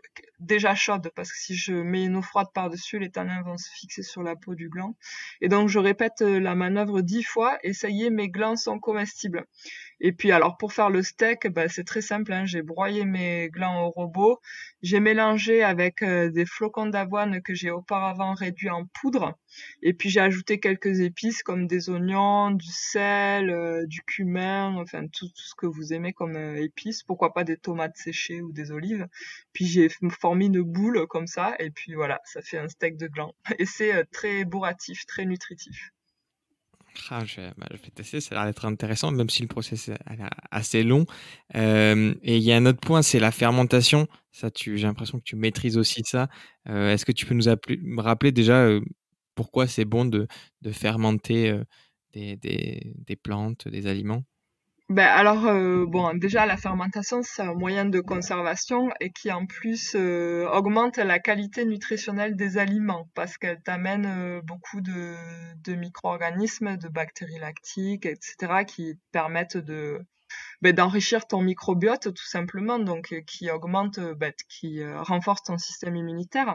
déjà chaude parce que si je mets une eau froide par-dessus, les tanins vont se fixer sur la peau du gland. Et donc je répète euh, la manœuvre dix fois et ça y est, mes glands sont comestibles. Et puis alors pour faire le steak, bah, c'est très simple, hein. J'ai broyé mes glands au robot, j'ai mélangé avec euh, des flocons d'avoine que j'ai auparavant réduits en poudre, et puis j'ai ajouté quelques épices comme des oignons, du sel, euh, du cumin, enfin tout, tout ce que vous aimez comme euh, épices, pourquoi pas des tomates séchées ou des olives. Puis j'ai f- formé une boule comme ça, et puis voilà, ça fait un steak de gland. Et c'est euh, très bourratif, très nutritif. Ah, je, bah, je vais tester, ça a l'air d'être intéressant, même si le process est a l'air assez long. Euh, et il y a un autre point, c'est la fermentation. Ça, tu, j'ai l'impression que tu maîtrises aussi ça. Euh, est-ce que tu peux nous appeler- me rappeler déjà euh, pourquoi c'est bon de, de fermenter euh, des, des, des plantes, des aliments? Ben alors euh, bon, déjà la fermentation c'est un moyen de conservation et qui en plus euh, augmente la qualité nutritionnelle des aliments parce qu'elle t'amène euh, beaucoup de, de micro-organismes, de bactéries lactiques, et cetera qui permettent de ben, d'enrichir ton microbiote tout simplement, donc euh, qui augmente, euh, ben, qui euh, renforce ton système immunitaire.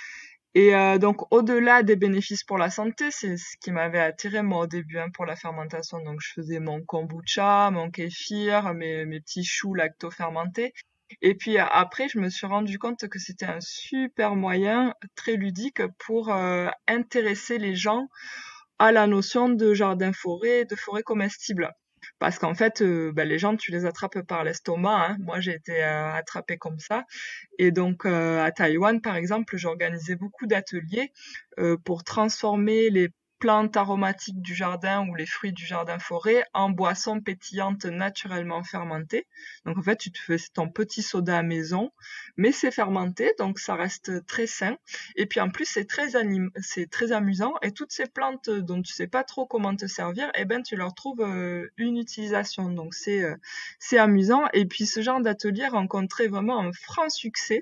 Et euh, donc, au-delà des bénéfices pour la santé, c'est ce qui m'avait attiré moi au début hein, pour la fermentation. Donc, je faisais mon kombucha, mon kéfir, mes, mes petits choux lacto-fermentés. Et puis euh, après, je me suis rendu compte que c'était un super moyen, très ludique, pour euh, intéresser les gens à la notion de jardin-forêt, de forêt comestible. Parce qu'en fait, euh, ben, les gens, tu les attrapes par l'estomac. Hein. Moi, j'ai été euh, attrapée comme ça. Et donc, euh, à Taïwan, par exemple, j'organisais beaucoup d'ateliers euh, pour transformer les plantes aromatiques du jardin ou les fruits du jardin-forêt en boissons pétillantes naturellement fermentées. Donc, en fait, tu te fais ton petit soda à maison, mais c'est fermenté, donc ça reste très sain. Et puis, en plus, c'est très anim- c'est très amusant. Et toutes ces plantes dont tu sais pas trop comment te servir, eh ben, tu leur trouves euh, une utilisation. Donc, c'est euh, c'est amusant. Et puis, ce genre d'atelier rencontrait vraiment un franc succès.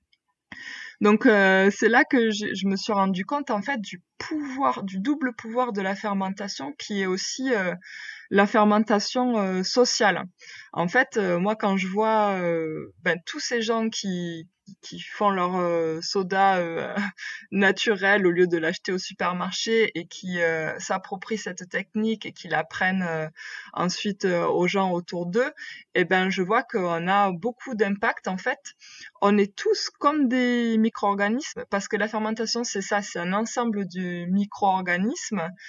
Donc euh, c'est là que je, je me suis rendu compte en fait du pouvoir, du double pouvoir de la fermentation qui est aussi euh, la fermentation euh, sociale. En fait, euh, moi quand je vois euh, ben, tous ces gens qui qui font leur euh, soda euh, naturel au lieu de l'acheter au supermarché et qui euh, s'approprient cette technique et qui l'apprennent euh, ensuite euh, aux gens autour d'eux, eh ben je vois qu'on a beaucoup d'impact en fait. On est tous comme des micro-organismes parce que la fermentation c'est ça, c'est un ensemble de micro-organismes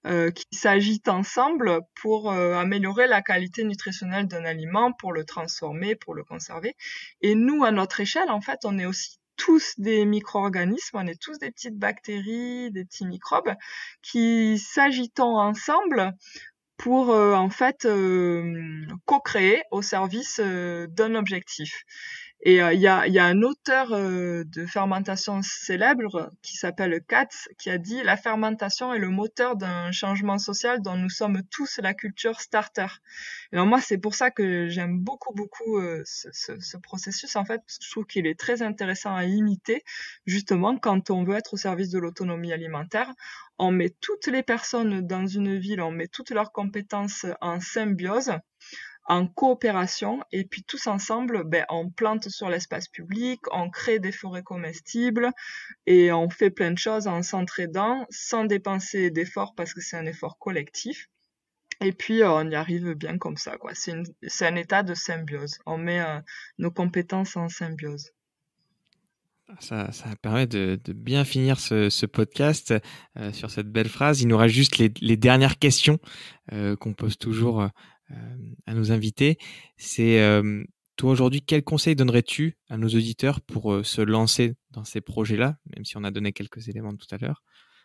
euh, qui s'agitent ensemble pour euh, améliorer la qualité nutritionnelle d'un aliment, pour le transformer, pour le conserver. Et nous, à notre échelle, en fait, on est aussi tous des micro-organismes, on est tous des petites bactéries, des petits microbes qui s'agitent ensemble pour euh, en fait euh, co-créer au service euh, d'un objectif. Et il euh, y, a, y a un auteur euh, de fermentation célèbre qui s'appelle Katz qui a dit « La fermentation est le moteur d'un changement social dont nous sommes tous la culture starter ». Et alors moi, c'est pour ça que j'aime beaucoup, beaucoup euh, ce, ce, ce processus, en fait, parce que je trouve qu'il est très intéressant à imiter, justement, quand on veut être au service de l'autonomie alimentaire. On met toutes les personnes dans une ville, on met toutes leurs compétences en symbiose, en coopération, et puis tous ensemble, ben, on plante sur l'espace public, on crée des forêts comestibles, et on fait plein de choses en s'entraidant, sans dépenser d'efforts parce que c'est un effort collectif. Et puis on y arrive bien comme ça, quoi. C'est, une, c'est un état de symbiose. On met euh, nos compétences en symbiose. Ça, ça permet de, de bien finir ce, ce podcast euh, sur cette belle phrase. Il nous reste juste les, les dernières questions euh, qu'on pose toujours euh, à nos invités. C'est euh, toi aujourd'hui, quel conseil donnerais-tu à nos auditeurs pour euh, se lancer dans ces projets-là, même si on a donné quelques éléments tout à l'heure?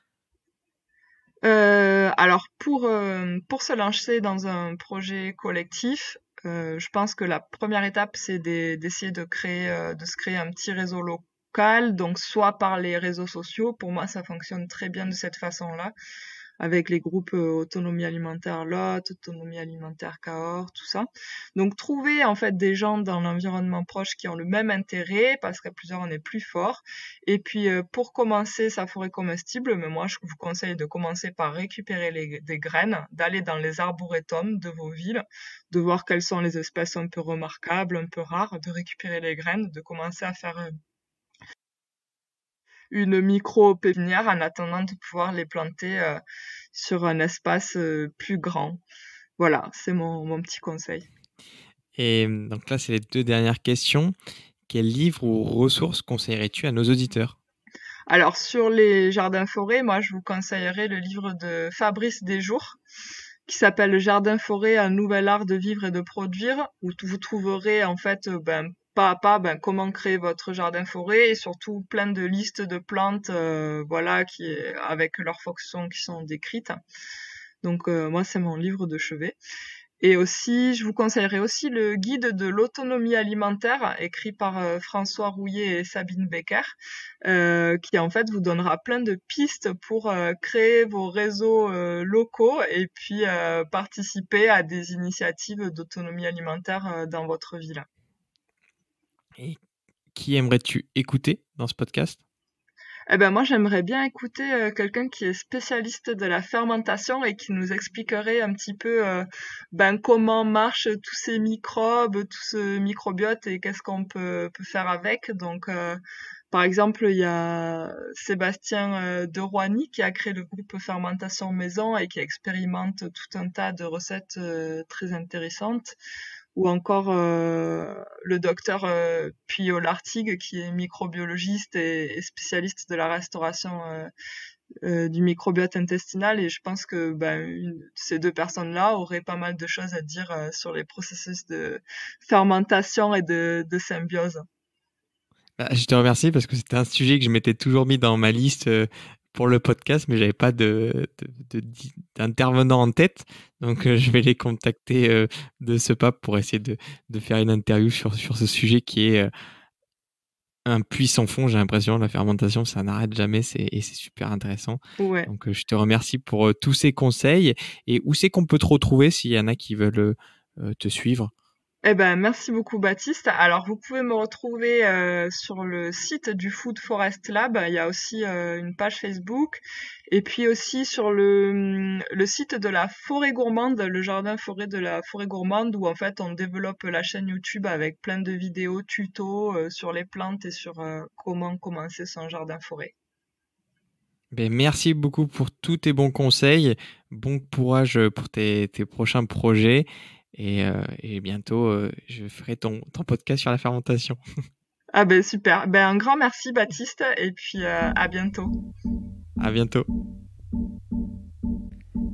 Euh, alors pour euh, pour se lancer dans un projet collectif, euh, je pense que la première étape c'est des, d'essayer de créer euh, de se créer un petit réseau local, donc soit par les réseaux sociaux. Pour moi, ça fonctionne très bien de cette façon-là, avec les groupes euh, Autonomie Alimentaire Lot, Autonomie Alimentaire Cahors, tout ça. Donc trouver en fait des gens dans l'environnement proche qui ont le même intérêt, parce qu'à plusieurs on est plus fort. Et puis euh, pour commencer sa forêt comestible, mais moi je vous conseille de commencer par récupérer les, des graines, d'aller dans les arboretums de vos villes, de voir quelles sont les espèces un peu remarquables, un peu rares, de récupérer les graines, de commencer à faire euh, une micro-pépinière en attendant de pouvoir les planter euh, sur un espace euh, plus grand. Voilà, c'est mon, mon petit conseil. Et donc là, c'est les deux dernières questions. Quel livre ou ressources conseillerais-tu à nos auditeurs? Alors, sur les jardins-forêts, moi, je vous conseillerais le livre de Fabrice Desjours, qui s'appelle « Le jardin-forêt, un nouvel art de vivre et de produire », où vous trouverez, en fait, ben, pas à pas, ben, comment créer votre jardin-forêt, et surtout plein de listes de plantes, euh, voilà, qui, avec leurs fonctions qui sont décrites. Donc, euh, moi, c'est mon livre de chevet. Et aussi, je vous conseillerais aussi le guide de l'autonomie alimentaire, écrit par euh, François Rouillet et Sabine Becker, euh, qui en fait vous donnera plein de pistes pour euh, créer vos réseaux euh, locaux et puis euh, participer à des initiatives d'autonomie alimentaire euh, dans votre ville. Et qui aimerais-tu écouter dans ce podcast? Eh ben moi j'aimerais bien écouter euh, quelqu'un qui est spécialiste de la fermentation et qui nous expliquerait un petit peu euh, ben comment marchent tous ces microbes, tout ce microbiote et qu'est-ce qu'on peut, peut faire avec. Donc euh, par exemple il y a Sébastien euh, de Roigny qui a créé le groupe Fermentation Maison et qui expérimente tout un tas de recettes euh, très intéressantes. Ou encore euh, le docteur euh, Puyol-Lartigue qui est microbiologiste et, et spécialiste de la restauration euh, euh, du microbiote intestinal, et je pense que ben, une, ces deux personnes-là auraient pas mal de choses à dire euh, sur les processus de fermentation et de, de symbiose. Bah, je te remercie parce que c'était un sujet que je m'étais toujours mis dans ma liste euh, pour le podcast, mais j'avais pas de, de, de- d'intervenant en tête. Donc, euh, je vais les contacter euh, de ce pas pour essayer de, de faire une interview sur, sur ce sujet qui est euh, un puits sans fond, j'ai l'impression. La fermentation, ça n'arrête jamais c'est, et c'est super intéressant. Ouais. Donc, euh, je te remercie pour euh, tous ces conseils. Et où c'est qu'on peut te retrouver s'il y en a qui veulent euh, te suivre? Eh ben, merci beaucoup Baptiste. Alors, vous pouvez me retrouver euh, sur le site du Food Forest Lab. Il y a aussi euh, une page Facebook. Et puis aussi sur le, le site de la Forêt Gourmande, le jardin forêt de la Forêt Gourmande, où en fait on développe la chaîne YouTube avec plein de vidéos tutos euh, sur les plantes et sur euh, comment commencer son jardin forêt. Ben, merci beaucoup pour tous tes bons conseils. Bon courage pour tes, tes prochains projets. Et, euh, et bientôt, euh, je ferai ton, ton podcast sur la fermentation. Ah ben super. Ben un grand merci Baptiste et puis euh, à bientôt. À bientôt.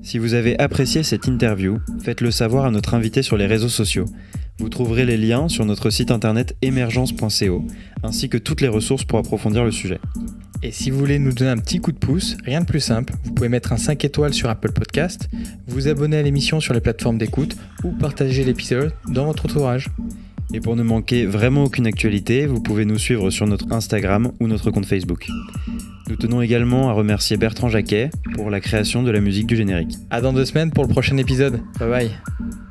Si vous avez apprécié cette interview, faites-le savoir à notre invité sur les réseaux sociaux. Vous trouverez les liens sur notre site internet émergence point co, ainsi que toutes les ressources pour approfondir le sujet. Et si vous voulez nous donner un petit coup de pouce, rien de plus simple, vous pouvez mettre un cinq étoiles sur Apple Podcast, vous abonner à l'émission sur les plateformes d'écoute ou partager l'épisode dans votre entourage. Et pour ne manquer vraiment aucune actualité, vous pouvez nous suivre sur notre Instagram ou notre compte Facebook. Nous tenons également à remercier Bertrand Jacquet pour la création de la musique du générique. À dans deux semaines pour le prochain épisode. Bye bye.